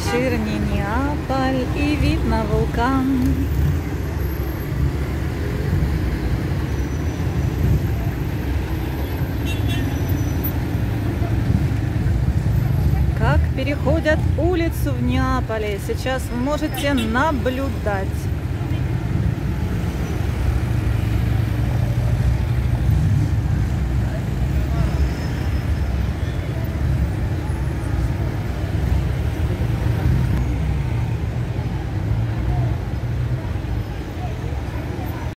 вечерний Неаполь и вид на вулкан. Как переходят улицу в Неаполе, сейчас вы можете наблюдать.